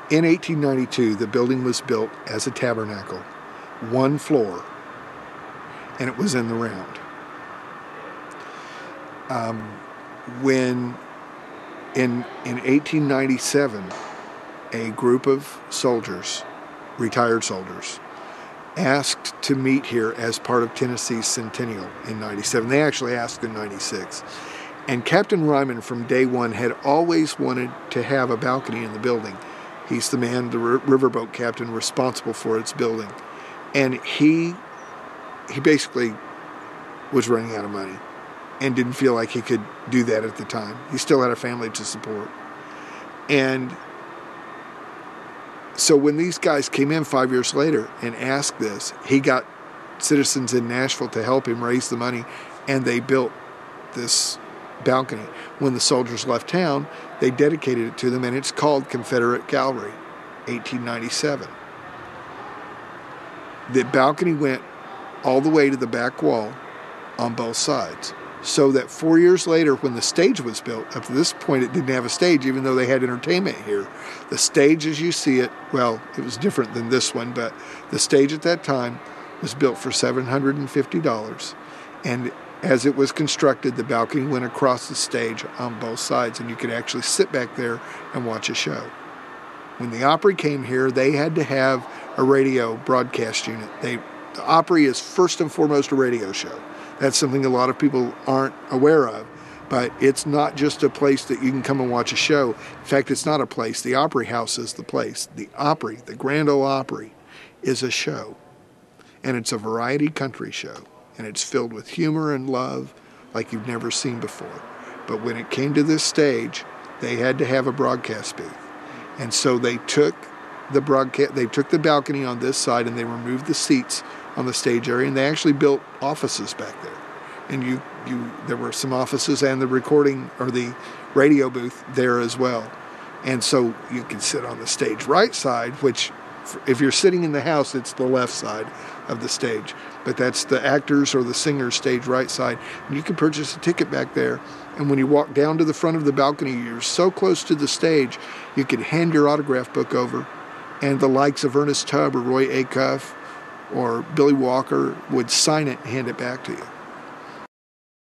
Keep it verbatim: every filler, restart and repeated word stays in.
In eighteen ninety-two, the building was built as a tabernacle, one floor, and it was in the round. Um, when in in eighteen ninety-seven, a group of soldiers, retired soldiers, asked to meet here as part of Tennessee's centennial in ninety-seven. They actually asked in ninety-six. And Captain Ryman from day one had always wanted to have a balcony in the building. He's the man, the riverboat captain, responsible for its building. And he he basically was running out of money and didn't feel like he could do that at the time. He still had a family to support. And so when these guys came in five years later and asked this, he got citizens in Nashville to help him raise the money, and they built this balcony. When the soldiers left town, they dedicated it to them, and it's called Confederate Gallery, eighteen ninety-seven. The balcony went all the way to the back wall on both sides, so that four years later, when the stage was built, up to this point it didn't have a stage, even though they had entertainment here. The stage as you see it, well, it was different than this one, but the stage at that time was built for seven hundred fifty dollars. And as it was constructed, the balcony went across the stage on both sides, and you could actually sit back there and watch a show. When the Opry came here, they had to have a radio broadcast unit. They, the Opry is first and foremost a radio show. That's something a lot of people aren't aware of, but it's not just a place that you can come and watch a show. In fact, it's not a place. The Opry House is the place. The Opry, the Grand Ole Opry, is a show, and it's a variety country show, and it's filled with humor and love like you've never seen before. But when it came to this stage, they had to have a broadcast booth, and so they took the broadcast, they took the balcony on this side, and they removed the seats on the stage area, and they actually built offices back there. And you, you, there were some offices and the recording or the radio booth there as well. And so you can sit on the stage right side, which if you're sitting in the house, it's the left side of the stage. But that's the actors or the singers' stage right side. And you can purchase a ticket back there. And when you walk down to the front of the balcony, you're so close to the stage, you can hand your autograph book over. And the likes of Ernest Tubb or Roy Acuff or Billy Walker would sign it and hand it back to you.